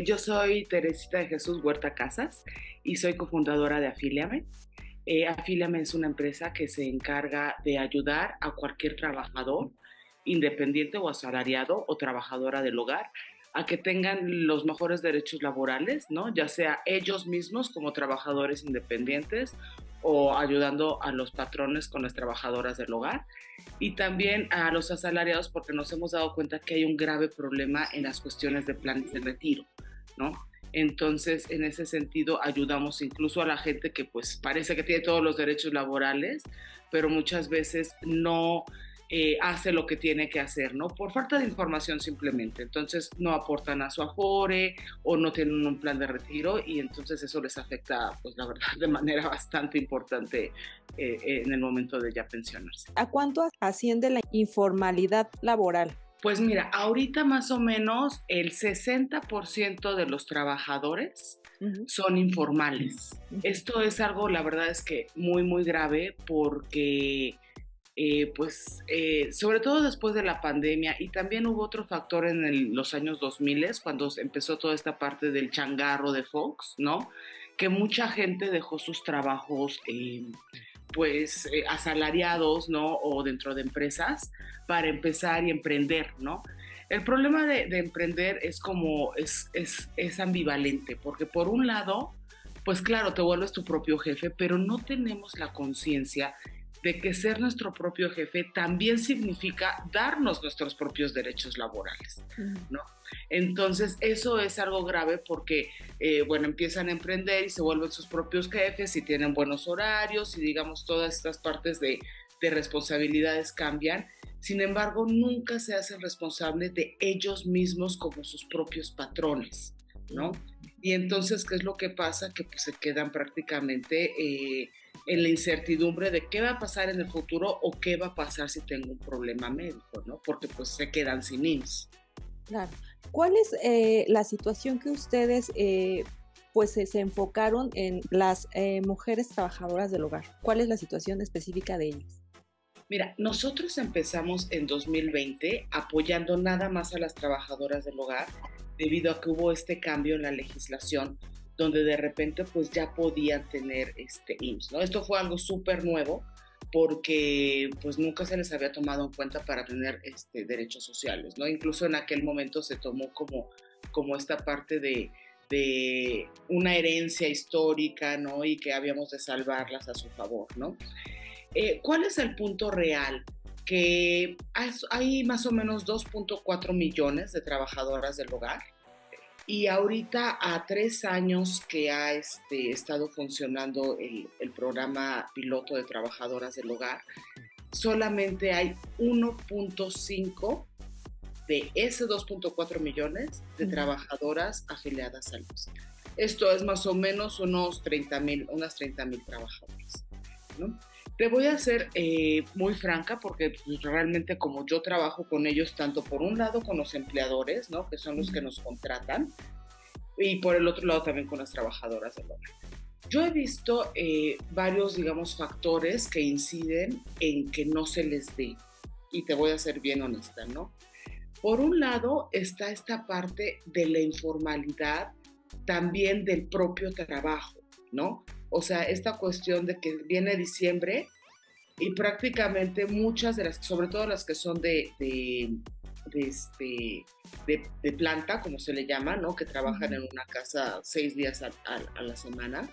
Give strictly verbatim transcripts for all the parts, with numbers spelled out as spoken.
yo soy Teresita de Jesús Huerta Casas y soy cofundadora de Afíliame. Eh, Afíliame es una empresa que se encarga de ayudar a cualquier trabajador, independiente o asalariado o trabajadora del hogar, a que tengan los mejores derechos laborales, ¿no? Ya sea ellos mismos como trabajadores independientes o ayudando a los patrones con las trabajadoras del hogar y también a los asalariados, porque nos hemos dado cuenta que hay un grave problema en las cuestiones de planes de retiro, ¿no? Entonces, en ese sentido, ayudamos incluso a la gente que pues parece que tiene todos los derechos laborales, pero muchas veces no eh, hace lo que tiene que hacer, ¿no? Por falta de información simplemente. Entonces, no aportan a su Afore o no tienen un plan de retiro y entonces eso les afecta, pues la verdad, de manera bastante importante eh, en el momento de ya pensionarse. ¿A cuánto asciende la informalidad laboral? Pues mira, ahorita más o menos el sesenta por ciento de los trabajadores uh-huh. son informales. Uh-huh. Esto es algo, la verdad es que muy, muy grave porque, eh, pues, eh, sobre todo después de la pandemia y también hubo otro factor en el, los años dos mil, cuando empezó toda esta parte del changarro de Fox, ¿no? Que mucha gente dejó sus trabajos eh, pues eh, asalariados, ¿no? O dentro de empresas para empezar y emprender, ¿no? El problema de, de emprender es como, es, es, es ambivalente, porque por un lado, pues claro, te vuelves tu propio jefe, pero no tenemos la conciencia de que ser nuestro propio jefe también significa darnos nuestros propios derechos laborales, ¿no? Entonces, eso es algo grave porque, eh, bueno, empiezan a emprender y se vuelven sus propios jefes y tienen buenos horarios y, digamos, todas estas partes de, de responsabilidades cambian. Sin embargo, nunca se hacen responsables de ellos mismos como sus propios patrones, ¿no? Y entonces, ¿qué es lo que pasa? Que pues, se quedan prácticamente eh, en la incertidumbre de qué va a pasar en el futuro o qué va a pasar si tengo un problema médico, ¿no? Porque pues se quedan sin I M S S. Claro. ¿Cuál es eh, la situación que ustedes eh, pues se, se enfocaron en las eh, mujeres trabajadoras del hogar? ¿Cuál es la situación específica de ellas? Mira, nosotros empezamos en dos mil veinte apoyando nada más a las trabajadoras del hogar debido a que hubo este cambio en la legislación donde de repente pues ya podían tener este I M S S, ¿no? Esto fue algo súper nuevo porque pues nunca se les había tomado en cuenta para tener este, derechos sociales, ¿no? Incluso en aquel momento se tomó como, como esta parte de, de una herencia histórica, ¿no? Y que habíamos de salvarlas a su favor, ¿no? Eh, ¿Cuál es el punto real? Que hay más o menos dos punto cuatro millones de trabajadoras del hogar y ahorita a tres años que ha este, estado funcionando el, el programa piloto de trabajadoras del hogar, solamente hay uno punto cinco de ese dos punto cuatro millones de trabajadoras afiliadas al I M S S. Esto es más o menos unos treinta mil, unas treinta mil trabajadoras, ¿no? Te voy a ser eh, muy franca porque pues, realmente como yo trabajo con ellos tanto por un lado con los empleadores, ¿no? Que son los que nos contratan y por el otro lado también con las trabajadoras del hogar. Yo he visto eh, varios, digamos, factores que inciden en que no se les dé y te voy a ser bien honesta, ¿no? Por un lado está esta parte de la informalidad también del propio trabajo, ¿no? O sea, esta cuestión de que viene diciembre y prácticamente muchas de las, sobre todo las que son de, de, de, este, de, de planta, como se le llama, ¿no? Que trabajan en una casa seis días a, a, a la semana.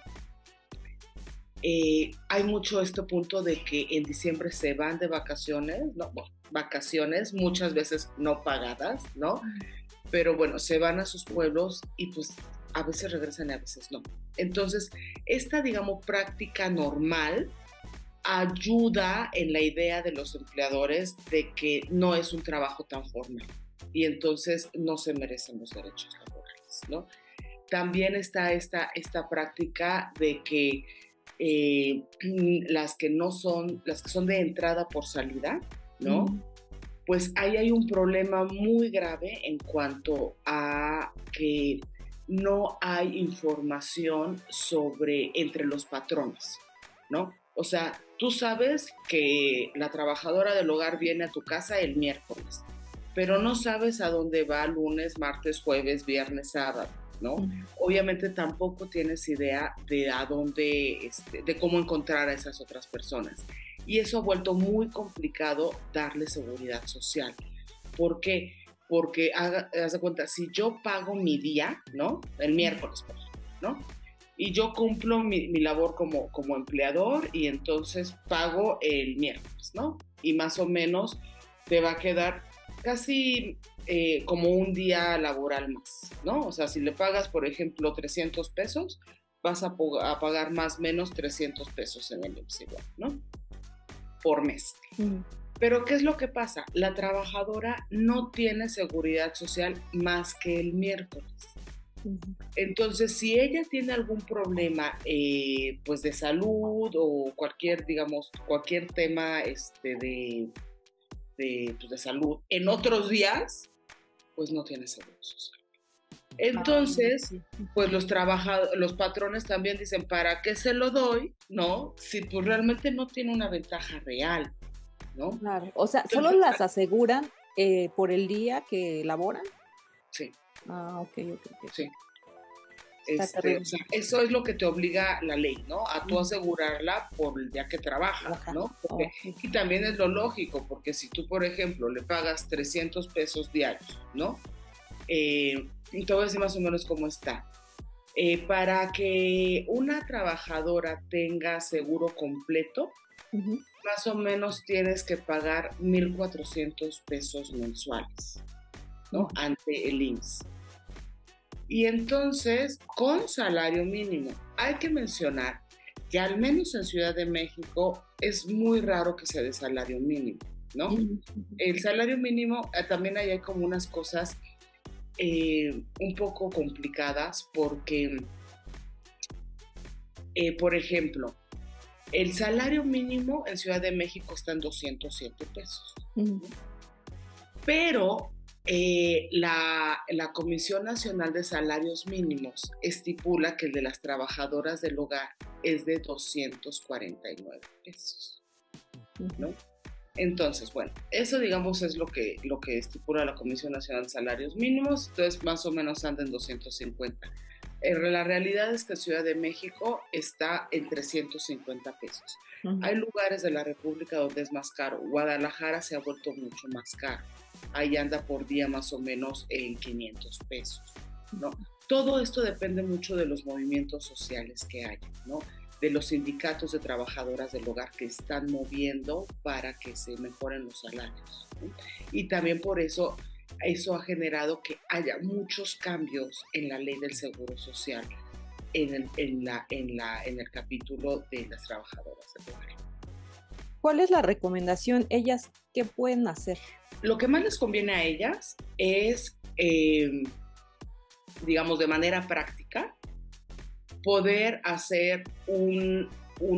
Eh, hay mucho este punto de que en diciembre se van de vacaciones, ¿no? Bueno, vacaciones muchas veces no pagadas, ¿no? Pero bueno, se van a sus pueblos y pues a veces regresan y a veces no. Entonces, esta, digamos, práctica normal ayuda en la idea de los empleadores de que no es un trabajo tan formal y entonces no se merecen los derechos laborales, ¿no? También está esta, esta práctica de que eh, las que no son, las que son de entrada por salida, ¿no? Mm. Pues ahí hay un problema muy grave en cuanto a que no hay información sobre entre los patrones, ¿no? O sea, tú sabes que la trabajadora del hogar viene a tu casa el miércoles, pero no sabes a dónde va lunes, martes, jueves, viernes, sábado, ¿no? Ujú. Obviamente tampoco tienes idea de a dónde, este, de cómo encontrar a esas otras personas. Y eso ha vuelto muy complicado darle seguridad social. ¿Por qué? Porque, haga, haz de cuenta, si yo pago mi día, ¿no? El miércoles, por ejemplo, ¿no? Y yo cumplo mi, mi labor como, como empleador y entonces pago el miércoles, ¿no? Y más o menos te va a quedar casi eh, como un día laboral más, ¿no? O sea, si le pagas, por ejemplo, trescientos pesos, vas a, a pagar más o menos trescientos pesos en el I M S S igual, ¿no? Por mes. Uh-huh. Pero ¿qué es lo que pasa? La trabajadora no tiene seguridad social más que el miércoles. Uh-huh. Entonces, si ella tiene algún problema, eh, pues de salud o cualquier, digamos, cualquier tema este, de, de, pues de salud en otros días, pues no tiene seguro social. Entonces, pues los trabajadores, los patrones también dicen, ¿para qué se lo doy? ¿No? Si pues realmente no tiene una ventaja real, ¿no? Claro. O sea, ¿solo Entonces, las aseguran eh, por el día que laboran? Sí. Ah, ok, ok, ok. Sí. Este, o sea, eso es lo que te obliga la ley, ¿no? A tú asegurarla por el día que trabajas, ¿no? Porque, oh, y también es lo lógico, porque si tú, por ejemplo, le pagas trescientos pesos diarios, ¿no? Eh, te voy a decir más o menos cómo está. Eh, para que una trabajadora tenga seguro completo, uh-huh. más o menos tienes que pagar mil cuatrocientos pesos mensuales, ¿no? Uh-huh. Ante el I M S S. Y entonces, con salario mínimo, hay que mencionar que al menos en Ciudad de México es muy raro que sea de salario mínimo, ¿no? Uh-huh. El salario mínimo, eh, también ahí hay como unas cosas eh, un poco complicadas porque, eh, por ejemplo, el salario mínimo en Ciudad de México está en doscientos siete pesos, uh-huh. pero Eh, la, la Comisión Nacional de Salarios Mínimos estipula que el de las trabajadoras del hogar es de doscientos cuarenta y nueve pesos, ¿no? Entonces, bueno, eso digamos es lo que, lo que estipula la Comisión Nacional de Salarios Mínimos, entonces más o menos anda en doscientos cincuenta. Eh, la realidad es que Ciudad de México está en trescientos cincuenta pesos. Uh-huh. Hay lugares de la República donde es más caro. Guadalajara se ha vuelto mucho más caro. Ahí anda por día más o menos en quinientos pesos, ¿no? Todo esto depende mucho de los movimientos sociales que hay, ¿no? De los sindicatos de trabajadoras del hogar que están moviendo para que se mejoren los salarios, ¿no? Y también por eso, eso ha generado que haya muchos cambios en la ley del seguro social en el, en la, en la, en el capítulo de las trabajadoras del hogar. ¿Cuál es la recomendación? ¿Ellas qué pueden hacer? Lo que más les conviene a ellas es, eh, digamos, de manera práctica, poder hacer un,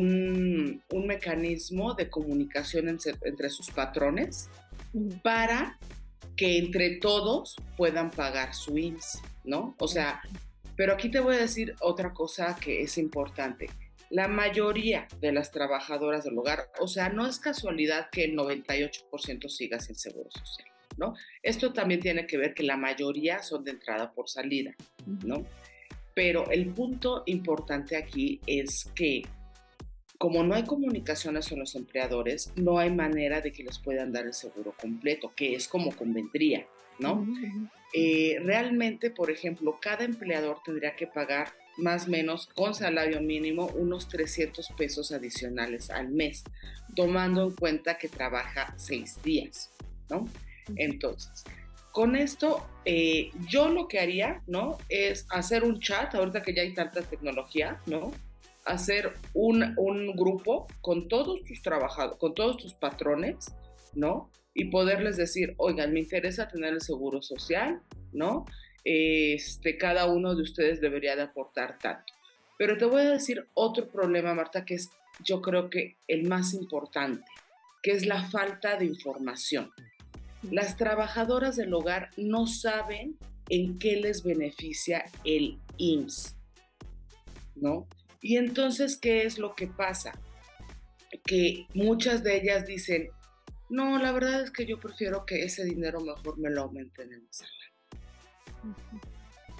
un, un mecanismo de comunicación entre, entre sus patrones uh-huh. para que entre todos puedan pagar su I M S S, ¿no? O sea, pero aquí te voy a decir otra cosa que es importante. La mayoría de las trabajadoras del hogar, o sea, no es casualidad que el noventa y ocho por ciento siga sin seguro social, ¿no? Esto también tiene que ver que la mayoría son de entrada por salida, ¿no? Pero el punto importante aquí es que como no hay comunicaciones con los empleadores, no hay manera de que les puedan dar el seguro completo, que es como convendría, ¿no? Uh-huh. Eh, realmente, por ejemplo, cada empleador tendría que pagar más o menos con salario mínimo unos trescientos pesos adicionales al mes, tomando en cuenta que trabaja seis días, ¿no? Entonces, con esto, eh, yo lo que haría, ¿no? Es hacer un chat, ahorita que ya hay tanta tecnología, ¿no? Hacer un, un grupo con todos tus trabajadores, con todos tus patrones, ¿no? Y poderles decir, oigan, me interesa tener el seguro social, ¿no? Este, cada uno de ustedes debería de aportar tanto. Pero te voy a decir otro problema, Marta, que es yo creo que el más importante, que es la falta de información. Las trabajadoras del hogar no saben en qué les beneficia el I M S S, ¿no? Y entonces, ¿qué es lo que pasa? Que muchas de ellas dicen, no, la verdad es que yo prefiero que ese dinero mejor me lo aumenten en mi salario. Uh-huh.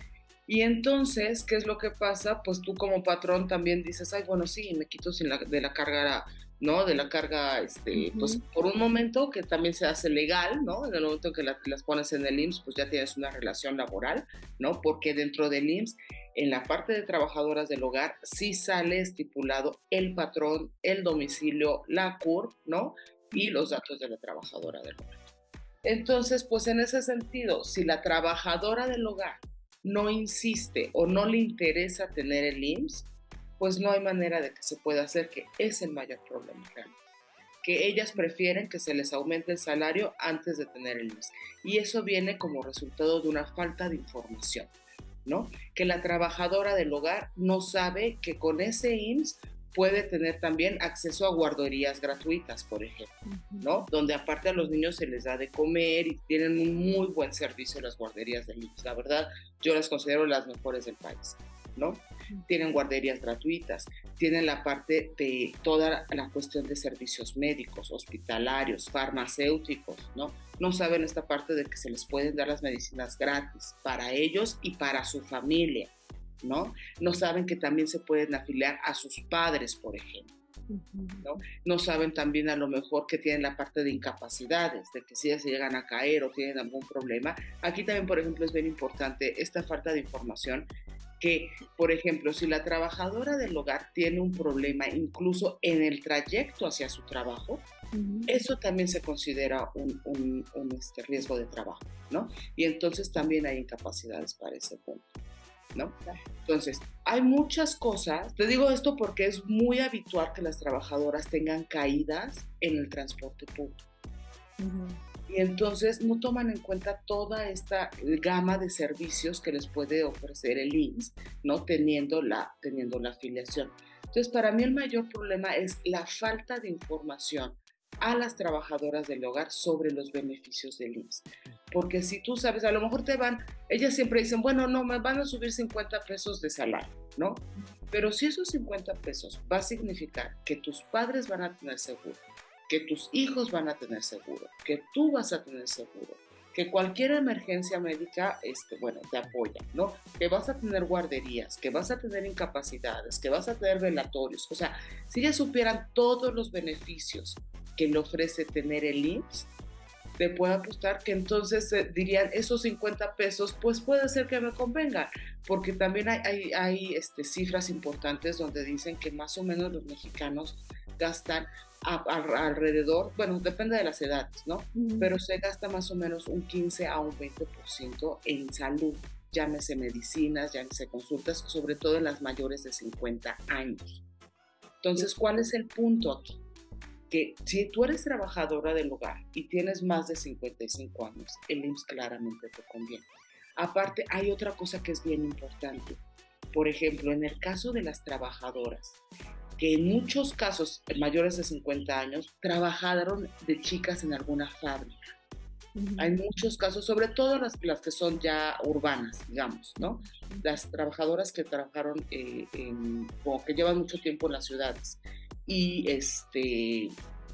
Y entonces, ¿qué es lo que pasa? Pues tú como patrón también dices, ay, bueno, sí, me quito sin la, de la carga, ¿no? De la carga, este, pues Ujú. por un momento que también se hace legal, ¿no? En el momento que la, las pones en el I M S S, pues ya tienes una relación laboral, ¿no? Porque dentro del I M S S, en la parte de trabajadoras del hogar, sí sale estipulado el patrón, el domicilio, la C U R, ¿no? Y los datos de la trabajadora del hogar. Entonces, pues en ese sentido, si la trabajadora del hogar no insiste o no le interesa tener el I M S S, pues no hay manera de que se pueda hacer, que es el mayor problema realmente. Que ellas prefieren que se les aumente el salario antes de tener el I M S S. Y eso viene como resultado de una falta de información, ¿no? Que la trabajadora del hogar no sabe que con ese I M S S puede tener también acceso a guarderías gratuitas, por ejemplo, ¿no? Donde aparte a los niños se les da de comer y tienen un muy buen servicio las guarderías del I M S S. La verdad, yo las considero las mejores del país, ¿no? Tienen guarderías gratuitas, tienen la parte de toda la cuestión de servicios médicos, hospitalarios, farmacéuticos, ¿no? No saben esta parte de que se les pueden dar las medicinas gratis para ellos y para su familia, ¿no? No saben que también se pueden afiliar a sus padres, por ejemplo, ¿no? No saben también a lo mejor que tienen la parte de incapacidades, de que si ya se llegan a caer o tienen algún problema. Aquí también, por ejemplo, es bien importante esta falta de información, que, por ejemplo, si la trabajadora del hogar tiene un problema incluso en el trayecto hacia su trabajo, uh-huh. Eso también se considera un, un, un este, riesgo de trabajo, ¿no? Y entonces también hay incapacidades para ese punto, ¿no? Entonces, hay muchas cosas. Te digo esto porque es muy habitual que las trabajadoras tengan caídas en el transporte público. Uh-huh. Y entonces no toman en cuenta toda esta gama de servicios que les puede ofrecer el I M S S, ¿no? Teniendo la, teniendo la afiliación. Entonces, para mí el mayor problema es la falta de información a las trabajadoras del hogar sobre los beneficios del I M S S. Porque si tú sabes, a lo mejor te van, ellas siempre dicen, bueno, no, me van a subir cincuenta pesos de salario, ¿no? Pero si esos cincuenta pesos va a significar que tus padres van a tener seguro, que tus hijos van a tener seguro, que tú vas a tener seguro, que cualquier emergencia médica, este, bueno, te apoya, ¿no? Que vas a tener guarderías, que vas a tener incapacidades, que vas a tener velatorios. O sea, si ya supieran todos los beneficios que le ofrece tener el I M S S, te puedo apostar que entonces eh, dirían, esos cincuenta pesos, pues puede ser que me convenga, porque también hay, hay, hay este, cifras importantes donde dicen que más o menos los mexicanos gastan a, a, alrededor, bueno, depende de las edades, ¿no? Mm. Pero se gasta más o menos un quince a un veinte por ciento en salud, llámese medicinas, llámese consultas, sobre todo en las mayores de cincuenta años. Entonces, ¿cuál es el punto aquí? Que si tú eres trabajadora del hogar y tienes más de cincuenta y cinco años, el I M S S claramente te conviene. Aparte, hay otra cosa que es bien importante. Por ejemplo, en el caso de las trabajadoras, que en muchos casos mayores de cincuenta años trabajaron de chicas en alguna fábrica. Uh-huh. Hay muchos casos, sobre todo las, las que son ya urbanas, digamos, ¿no? Las trabajadoras que trabajaron eh, en, o que llevan mucho tiempo en las ciudades y, este,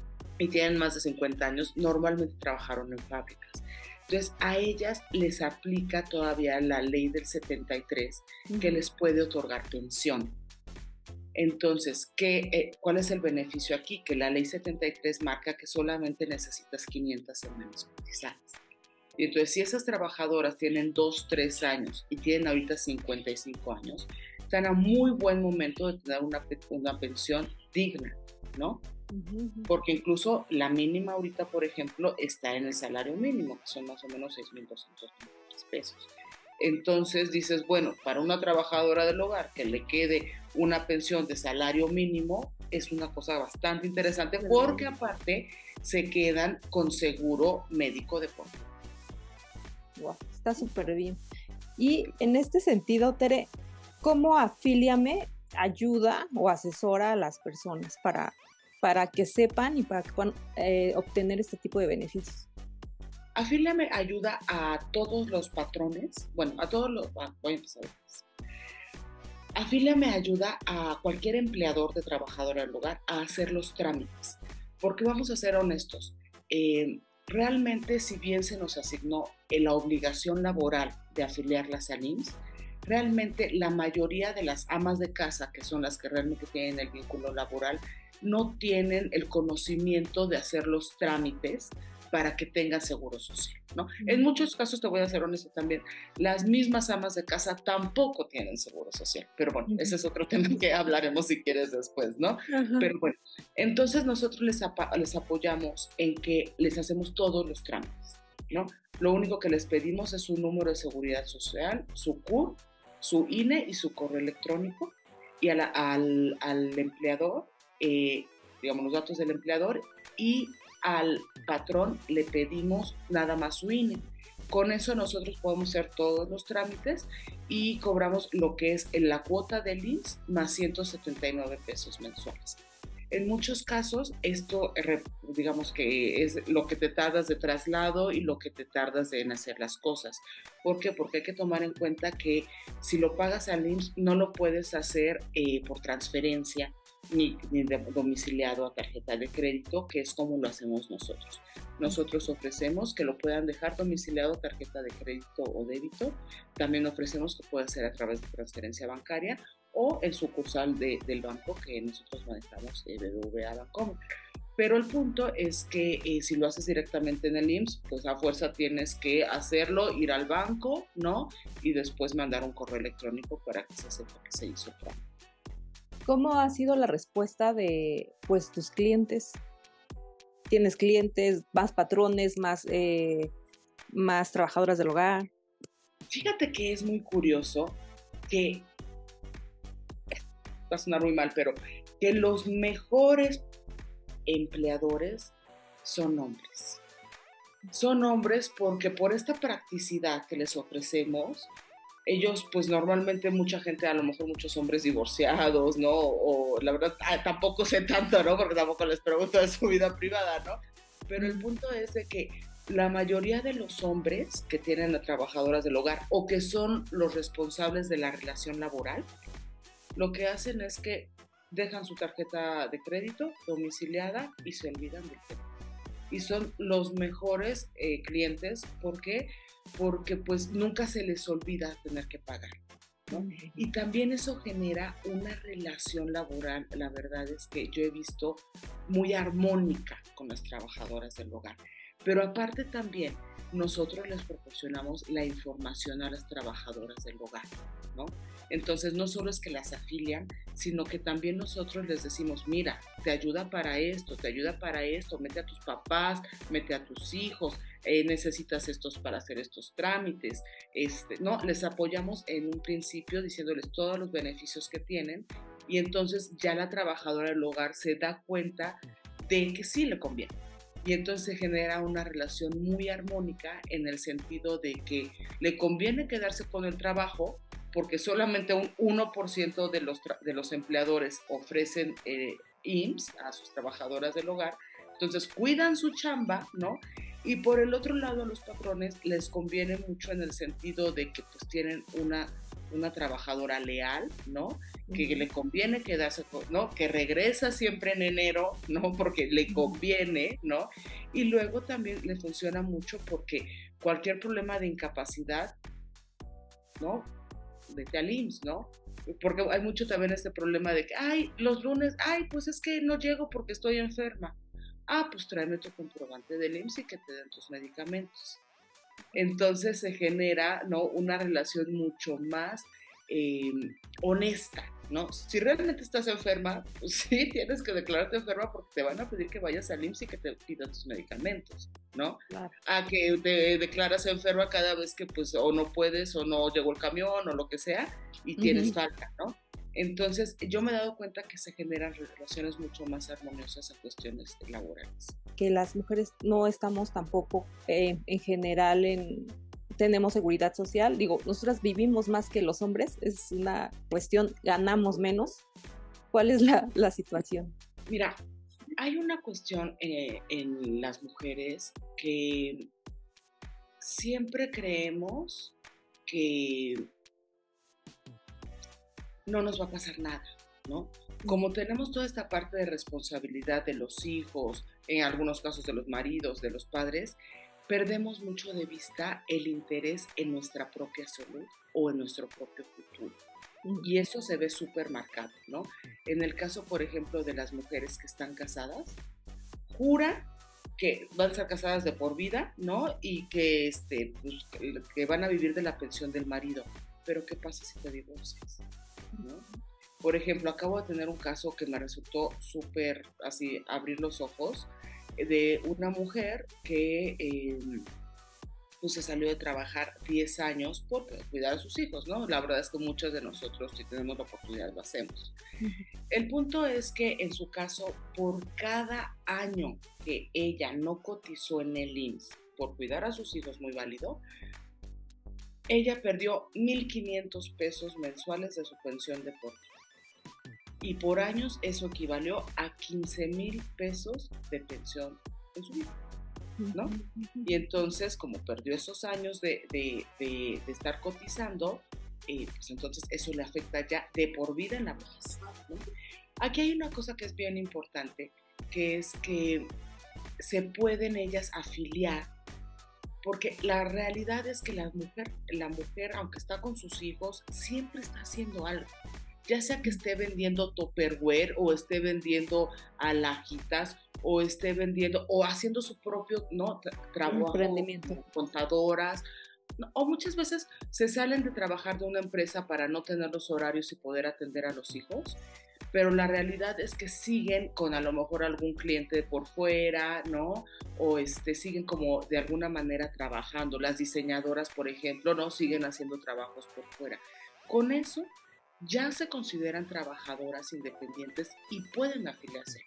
y tienen más de cincuenta años, normalmente trabajaron en fábricas. Entonces, a ellas les aplica todavía la ley del setenta y tres, uh-huh. que les puede otorgar pensión. Entonces, ¿qué, eh, ¿cuál es el beneficio aquí? Que la ley setenta y tres marca que solamente necesitas quinientas semanas cotizadas. Y entonces, si esas trabajadoras tienen dos, tres años y tienen ahorita cincuenta y cinco años, están a muy buen momento de tener una, una pensión digna, ¿no? Uh-huh. Porque incluso la mínima ahorita, por ejemplo, está en el salario mínimo, que son más o menos seis mil doscientos pesos. Entonces dices, bueno, para una trabajadora del hogar que le quede una pensión de salario mínimo es una cosa bastante interesante, porque aparte se quedan con seguro médico de por vida. Wow, está súper bien. Y en este sentido, Tere, ¿cómo Afíliame ayuda o asesora a las personas para, para que sepan y para que puedan eh, obtener este tipo de beneficios? Afíliame ayuda a todos los patrones, bueno, a todos los, voy a empezar. Afíliame ayuda a cualquier empleador de trabajadora del hogar a hacer los trámites, porque vamos a ser honestos, eh, realmente si bien se nos asignó la obligación laboral de afiliarlas al I M S S, realmente la mayoría de las amas de casa, que son las que realmente tienen el vínculo laboral, no tienen el conocimiento de hacer los trámites para que tengan seguro social, ¿no? En muchos casos, te voy a ser honesto también, las mismas amas de casa tampoco tienen seguro social, pero bueno, uh-huh. ese es otro tema que hablaremos si quieres después, ¿no? Uh-huh. Pero bueno, entonces nosotros les, ap- les apoyamos en que les hacemos todos los trámites, ¿no? Lo único que les pedimos es su número de seguridad social, su C U R, su I N E y su correo electrónico, y a la, al, al empleador, eh, digamos, los datos del empleador, y al patrón le pedimos nada más su I N E. Con eso nosotros podemos hacer todos los trámites y cobramos lo que es la cuota del I M S S más ciento setenta y nueve pesos mensuales. En muchos casos, esto, digamos que es lo que te tardas de traslado y lo que te tardas en hacer las cosas. ¿Por qué? Porque hay que tomar en cuenta que si lo pagas al I M S S, no lo puedes hacer eh, por transferencia ni, ni de domiciliado a tarjeta de crédito, que es como lo hacemos nosotros. Nosotros ofrecemos que lo puedan dejar domiciliado a tarjeta de crédito o débito. También ofrecemos que pueda ser a través de transferencia bancaria o el sucursal de, del banco que nosotros manejamos, eh, B B V A Bancomer. Pero el punto es que eh, si lo haces directamente en el I M S S, pues a fuerza tienes que hacerlo, ir al banco, ¿no? Y después mandar un correo electrónico para que se sepa que se hizo el trámite. ¿Cómo ha sido la respuesta de, pues, tus clientes? ¿Tienes clientes, más patrones, más, eh, más trabajadoras del hogar? Fíjate que es muy curioso que, va a sonar muy mal, pero que los mejores empleadores son hombres. Son hombres porque por esta practicidad que les ofrecemos, ellos, pues normalmente mucha gente, a lo mejor muchos hombres divorciados, ¿no? O la verdad, ah, tampoco sé tanto, ¿no? Porque tampoco les pregunto de su vida privada, ¿no? Pero el punto es de que la mayoría de los hombres que tienen a trabajadoras del hogar o que son los responsables de la relación laboral, lo que hacen es que dejan su tarjeta de crédito domiciliada y se olvidan del tema. Y son los mejores eh, clientes, ¿por qué? Porque pues nunca se les olvida tener que pagar, ¿no? Uh-huh. Y también eso genera una relación laboral, la verdad es que yo he visto muy armónica con las trabajadoras del hogar. Pero aparte también nosotros les proporcionamos la información a las trabajadoras del hogar, ¿no? Entonces no solo es que las afilian, sino que también nosotros les decimos, mira, te ayuda para esto, te ayuda para esto, mete a tus papás, mete a tus hijos, eh, necesitas estos para hacer estos trámites, este, ¿no? Les apoyamos en un principio diciéndoles todos los beneficios que tienen y entonces ya la trabajadora del hogar se da cuenta de que sí le conviene. Y entonces se genera una relación muy armónica en el sentido de que le conviene quedarse con el trabajo porque solamente un uno por ciento de los, tra- de los empleadores ofrecen eh, I M S S a sus trabajadoras del hogar, entonces cuidan su chamba, ¿no? Y por el otro lado a los patrones les conviene mucho en el sentido de que pues tienen una, una trabajadora leal, ¿no? Que uh-huh. le conviene quedarse, ¿no? Que regresa siempre en enero, ¿no? Porque le conviene, ¿no? Y luego también le funciona mucho porque cualquier problema de incapacidad, ¿no? Vete al I M S S, ¿no? Porque hay mucho también este problema de que, ay, los lunes, ay, pues es que no llego porque estoy enferma. Ah, pues tráeme tu comprobante del I M S S y que te den tus medicamentos. Entonces se genera, ¿no? Una relación mucho más eh, honesta, ¿no? Si realmente estás enferma, pues sí, tienes que declararte enferma porque te van a pedir que vayas al I M S S y que te pidan tus medicamentos, ¿no? Claro. A que te declaras enferma cada vez que pues o no puedes o no llegó el camión o lo que sea y tienes uh-huh. falta, ¿no? Entonces yo me he dado cuenta que se generan relaciones mucho más armoniosas a cuestiones laborales. Que las mujeres no estamos tampoco eh, en general en... tenemos seguridad social, digo, nosotras vivimos más que los hombres, es una cuestión, ganamos menos. ¿Cuál es la, la situación? Mira, hay una cuestión eh, en las mujeres que siempre creemos que no nos va a pasar nada, ¿no? Como tenemos toda esta parte de responsabilidad de los hijos, en algunos casos de los maridos, de los padres, perdemos mucho de vista el interés en nuestra propia salud o en nuestro propio futuro. Y eso se ve súper marcado, ¿no? En el caso, por ejemplo, de las mujeres que están casadas, juran que van a estar casadas de por vida, ¿no? Y que, este, pues, que, que van a vivir de la pensión del marido. Pero ¿qué pasa si te divorcias? ¿No? Por ejemplo, acabo de tener un caso que me resultó súper, así, abrir los ojos, de una mujer que eh, pues se salió de trabajar diez años por cuidar a sus hijos, ¿no? La verdad es que muchos de nosotros, si tenemos la oportunidad, lo hacemos. Uh-huh. El punto es que en su caso, por cada año que ella no cotizó en el I M S S por cuidar a sus hijos, muy válido, ella perdió mil quinientos pesos mensuales de su pensión de por vida. Y por años eso equivalió a quince mil pesos de pensión en su vida, ¿no? Y entonces, como perdió esos años de, de, de, de estar cotizando, eh, pues entonces eso le afecta ya de por vida en la vejez, ¿no? Aquí hay una cosa que es bien importante, que es que se pueden ellas afiliar, porque la realidad es que la mujer, la mujer, aunque está con sus hijos, siempre está haciendo algo. Ya sea que esté vendiendo Tupperware o esté vendiendo alajitas o esté vendiendo o haciendo su propio, ¿no? trabajo, emprendimiento, contadoras, ¿no? O muchas veces se salen de trabajar de una empresa para no tener los horarios y poder atender a los hijos, pero la realidad es que siguen con a lo mejor algún cliente por fuera, ¿no? O este, siguen como de alguna manera trabajando. Las diseñadoras, por ejemplo, ¿no? Siguen haciendo trabajos por fuera. Con eso ya se consideran trabajadoras independientes y pueden afiliarse.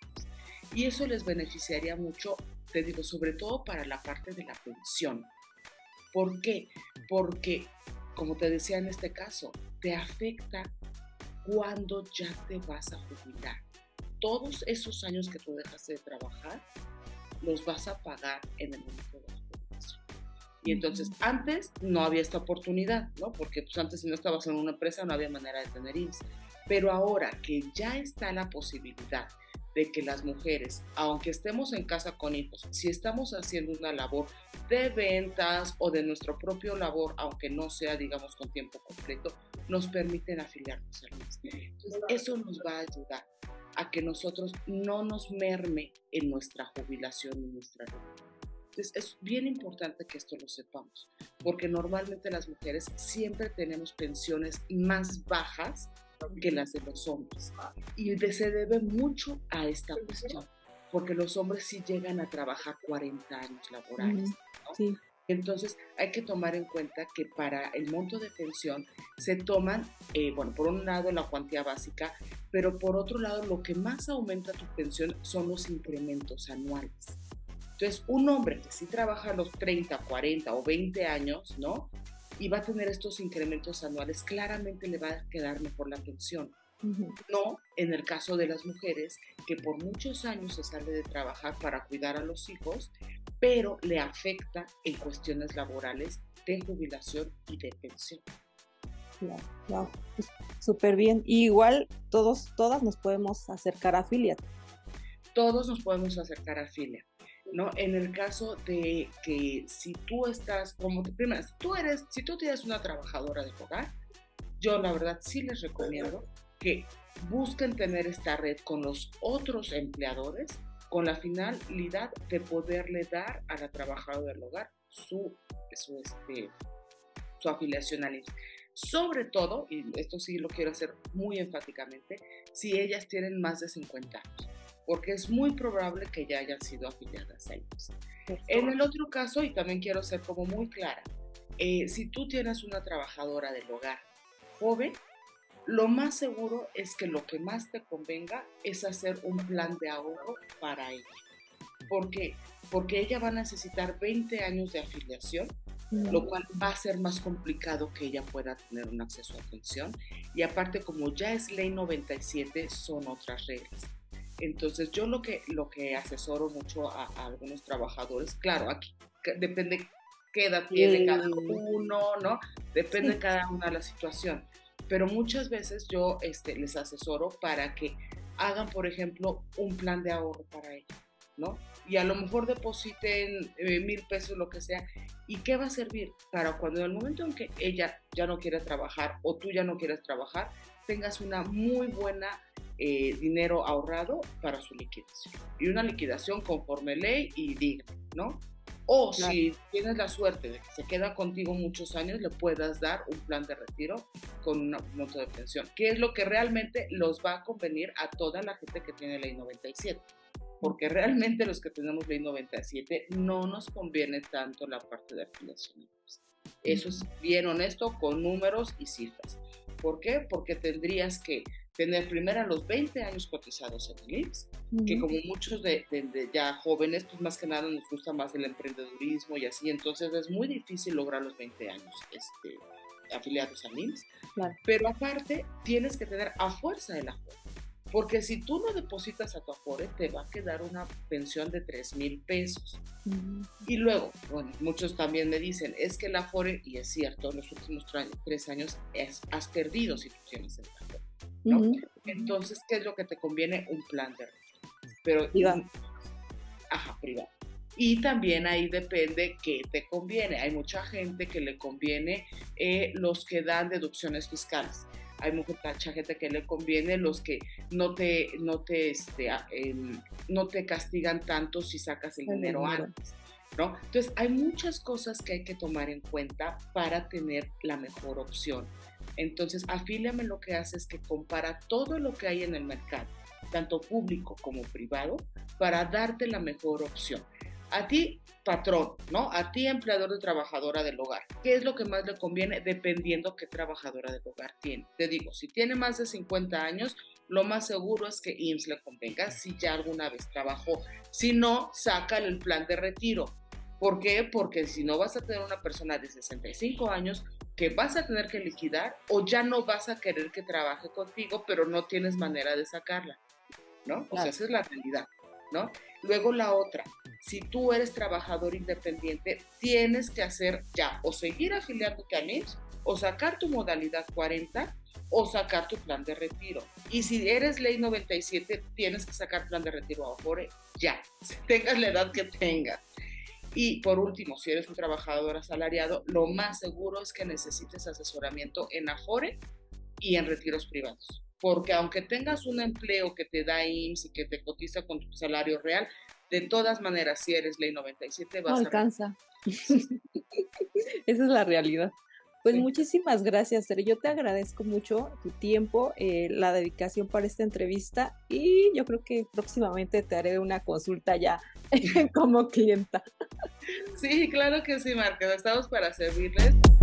Y eso les beneficiaría mucho, te digo, sobre todo para la parte de la pensión. ¿Por qué? Porque, como te decía en este caso, te afecta cuando ya te vas a jubilar. Todos esos años que tú dejaste de trabajar, los vas a pagar en el momento de la jubilación. Y entonces, antes no había esta oportunidad, ¿no? Porque pues, antes si no estabas en una empresa no había manera de tener I M S S. Pero ahora que ya está la posibilidad de que las mujeres, aunque estemos en casa con hijos, si estamos haciendo una labor de ventas o de nuestro propio labor, aunque no sea, digamos, con tiempo completo, nos permiten afiliarnos al I M S S. Entonces, eso nos va a ayudar a que nosotros no nos merme en nuestra jubilación y nuestra vida. Entonces, es bien importante que esto lo sepamos, porque normalmente las mujeres siempre tenemos pensiones más bajas que las de los hombres. Y de, se debe mucho a esta cuestión, porque los hombres sí llegan a trabajar cuarenta años laborales, ¿no? Sí. Entonces, hay que tomar en cuenta que para el monto de pensión se toman, eh, bueno, por un lado la cuantía básica, pero por otro lado lo que más aumenta tu pensión son los incrementos anuales. Entonces, un hombre que sí trabaja los treinta, cuarenta o veinte años, ¿no? Y va a tener estos incrementos anuales, claramente le va a quedar mejor la pensión. Uh-huh. No en el caso de las mujeres, que por muchos años se sale de trabajar para cuidar a los hijos, pero le afecta en cuestiones laborales de jubilación y de pensión. Wow, wow. Pues, súper bien. Y igual todos, todas nos podemos acercar a Filia. Todos nos podemos acercar a Filia, ¿no? En el caso de que si tú estás, como te, primero, si tú eres, si tú tienes una trabajadora del hogar, yo la verdad sí les recomiendo que busquen tener esta red con los otros empleadores con la finalidad de poderle dar a la trabajadora del hogar su, su, este, su afiliación al I M S S. Sobre todo, y esto sí lo quiero hacer muy enfáticamente, si ellas tienen más de cincuenta años, porque es muy probable que ya hayan sido afiliadas a I M S S. En el otro caso, y también quiero ser como muy clara, eh, si tú tienes una trabajadora del hogar joven, lo más seguro es que lo que más te convenga es hacer un plan de ahorro para ella. ¿Por qué? Porque ella va a necesitar veinte años de afiliación, mm. lo cual va a ser más complicado que ella pueda tener un acceso a pensión. Y aparte, como ya es ley noventa y siete, son otras reglas. Entonces, yo lo que, lo que asesoro mucho a, a algunos trabajadores, claro, aquí depende qué edad tiene cada uno, ¿no? Depende sí. cada una de la situación. Pero muchas veces yo este, les asesoro para que hagan, por ejemplo, un plan de ahorro para ella, ¿no? y a lo mejor depositen eh, mil pesos, lo que sea. ¿Y qué va a servir? Para cuando en el momento en que ella ya no quiere trabajar o tú ya no quieres trabajar, tengas una muy buena eh, dinero ahorrado para su liquidación. Y una liquidación conforme ley y digna, ¿no? O claro, si tienes la suerte de que se queda contigo muchos años, le puedas dar un plan de retiro con un monto de pensión, que es lo que realmente los va a convenir a toda la gente que tiene ley noventa y siete. Porque realmente los que tenemos ley noventa y siete no nos conviene tanto la parte de afiliación. Eso es bien honesto, con números y cifras. ¿Por qué? Porque tendrías que tener primero a los veinte años cotizados en el I M S S, uh-huh. que como muchos de, de, de ya jóvenes, pues más que nada nos gusta más el emprendedurismo y así, entonces es muy difícil lograr los veinte años este, afiliados al I M S S. Claro. Pero aparte, tienes que tener a fuerza el Afore. Porque si tú no depositas a tu Afore, te va a quedar una pensión de tres mil pesos. Uh-huh. Y luego, bueno, muchos también me dicen, es que el Afore, y es cierto, en los últimos tres años es, has perdido si tú tienes el Afore, ¿no? Uh-huh. Entonces, ¿qué es lo que te conviene? Un plan de retiro. Pero, privado. Ajá, privado. Y también ahí depende qué te conviene. Hay mucha gente que le conviene eh, los que dan deducciones fiscales. Hay mucha gente que le conviene los que no te, no te, este, eh, no te castigan tanto si sacas el, el dinero, dinero antes, ¿no? Entonces, hay muchas cosas que hay que tomar en cuenta para tener la mejor opción. Entonces, Afíliame lo que hace es que compara todo lo que hay en el mercado, tanto público como privado, para darte la mejor opción. A ti, patrón, ¿no? A ti, empleador de trabajadora del hogar. ¿Qué es lo que más le conviene? Dependiendo qué trabajadora del hogar tiene. Te digo, si tiene más de cincuenta años, lo más seguro es que I M S S le convenga si ya alguna vez trabajó. Si no, sácale el plan de retiro. ¿Por qué? Porque si no vas a tener una persona de sesenta y cinco años que vas a tener que liquidar o ya no vas a querer que trabaje contigo, pero no tienes manera de sacarla, ¿no? O sea, esa es la realidad, ¿no? Luego la otra, si tú eres trabajador independiente, tienes que hacer ya o seguir afiliándote al I M S S o sacar tu modalidad cuarenta o sacar tu plan de retiro. Y si eres ley noventa y siete, tienes que sacar plan de retiro a Afore ya, tengas la edad que tengas. Y por último, si eres un trabajador asalariado, lo más seguro es que necesites asesoramiento en Afore y en retiros privados. Porque aunque tengas un empleo que te da I M S S y que te cotiza con tu salario real, de todas maneras, si eres ley noventa y siete, vas no alcanza. A... Esa es la realidad. Pues sí. Muchísimas gracias, Tere. Yo te agradezco mucho tu tiempo, eh, la dedicación para esta entrevista y yo creo que próximamente te haré una consulta ya como clienta. Sí, claro que sí, Marta. Estamos para servirles.